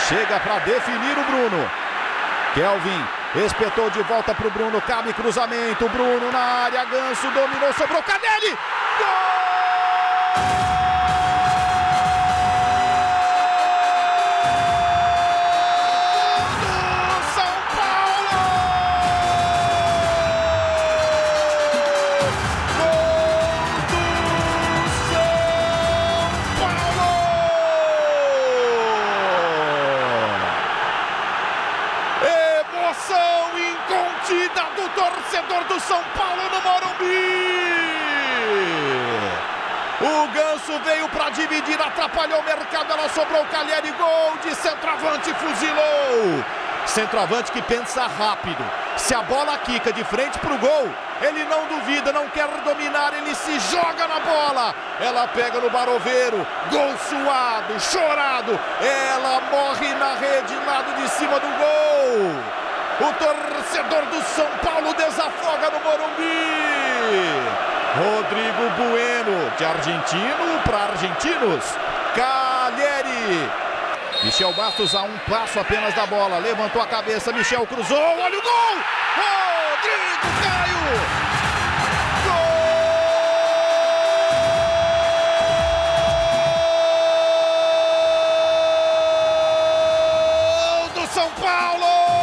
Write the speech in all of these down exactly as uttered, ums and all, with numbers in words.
Chega para definir o Bruno. Kelvin espetou de volta para o Bruno. Cabe cruzamento. Bruno na área. Ganso dominou. Sobrou Canelli. Gol! Emoção incontida do torcedor do São Paulo no Morumbi. O Ganso veio para dividir, atrapalhou o mercado, ela sobrou o Cagliari, gol de centroavante, fuzilou. Centroavante que pensa rápido. Se a bola quica de frente para o gol, ele não duvida, não quer dominar, ele se joga na bola. Ela pega no Baroveiro, gol suado, chorado. Ela morre na rede, lado de cima do gol. O torcedor do São Paulo desafoga no Morumbi. Rodrigo Bueno, de argentino para argentinos. Cagliari. Michel Bastos a um passo apenas da bola. Levantou a cabeça, Michel cruzou. Olha o gol! Rodrigo Caio! Gol do São Paulo!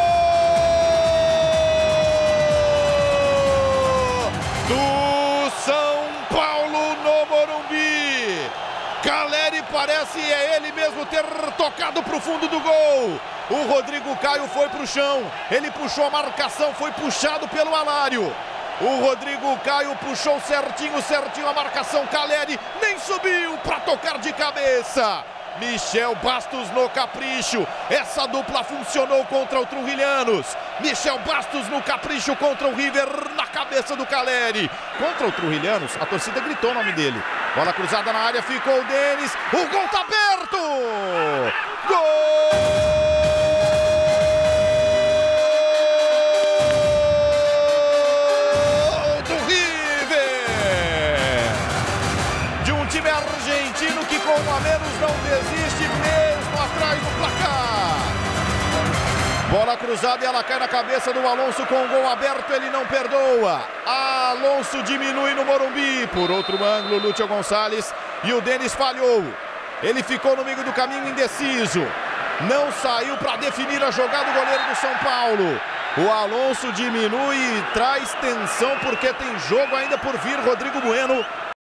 Do São Paulo no Morumbi. Cagliari parece é ele mesmo ter tocado para o fundo do gol. O Rodrigo Caio foi para o chão. Ele puxou a marcação, foi puxado pelo Alário. O Rodrigo Caio puxou certinho, certinho a marcação. Cagliari nem subiu para tocar de cabeça. Michel Bastos no capricho. Essa dupla funcionou contra o Trujillianos. Michel Bastos no capricho contra o River, na cabeça do Cagliari. Contra o Trujillianos, a torcida gritou o nome dele. Bola cruzada na área, ficou o Denis. O gol tá aberto! Gol do River! De um time argentino que com um a menos não desiste mesmo atrás do placar. Bola cruzada e ela cai na cabeça do Alonso com o gol aberto, ele não perdoa. Alonso diminui no Morumbi. Por outro ângulo, Lúcio Gonçalves e o Denis falhou. Ele ficou no meio do caminho indeciso. Não saiu para definir a jogada do goleiro do São Paulo. O Alonso diminui e traz tensão porque tem jogo ainda por vir. Rodrigo Bueno